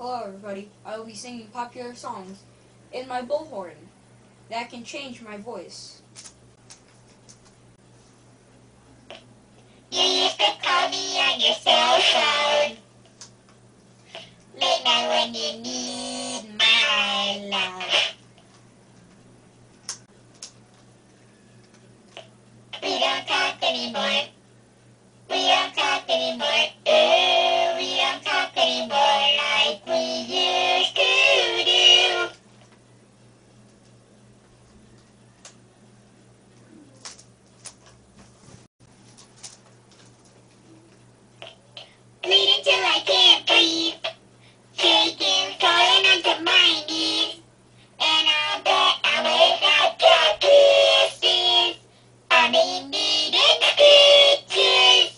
Hello everybody, I will be singing popular songs in my bullhorn. That can change my voice. You used to call me on your cell phone late night when you need my love. We don't talk anymore. We don't talk anymore. Ooh, we don't talk anymore like we used to do. Bleeding till I can't breathe. Shaking, falling onto my knees. And I'll bet I without your kisses. I may needing stitches.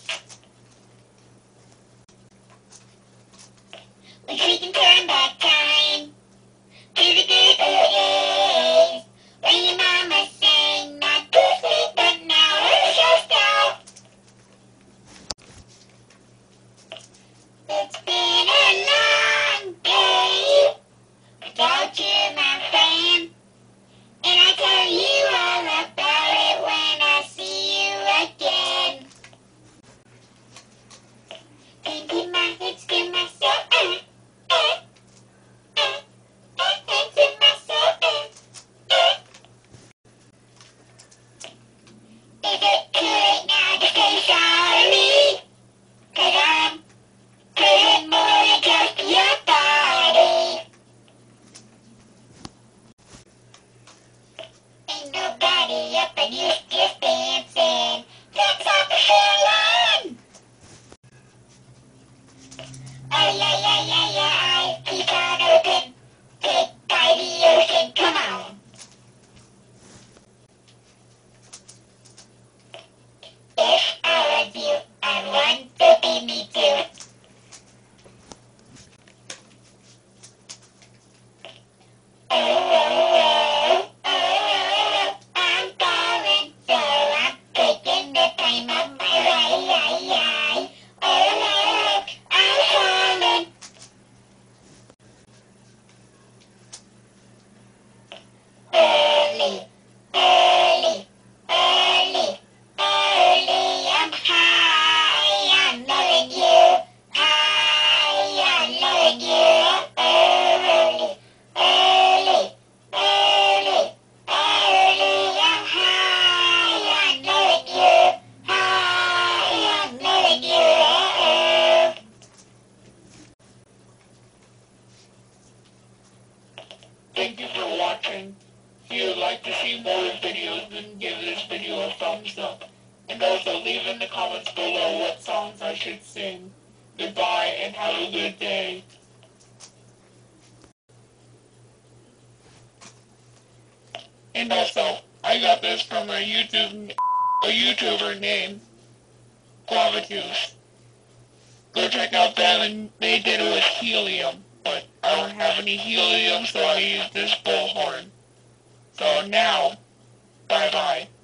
Wish we can turn back time to the good old days when your mama sang not to sleep, but now we're stressed out. It's been a long day without you, my friend, and I'll tell you all about it when I see you again. Thinking my head to myself, to myself, is it too late now to say sorry? 'Cause I'm hurting more than just your body. Ain't nobody up and you just dancing. That's up the feeling. Oh yeah, yeah, yeah, yeah, eyes keep on open. Big by the ocean, come on. If I was you, I'd want to be me too. I'm falling, so I'm taking the time of my life. I'm falling. Early, early, early, early. I'm high on loving you. High on loving you. Early, early, early, early. I'm high on loving you. High on loving you. Thank you for watching. If you would like to see more videos, then give this video a thumbs up. And also leave in the comments below what songs I should sing. Goodbye and have a good day. And also, I got this from a YouTuber named Guavajuice. Go check out them, and they did it with helium. But I don't have any helium, so I use this bullhorn. So now, bye-bye.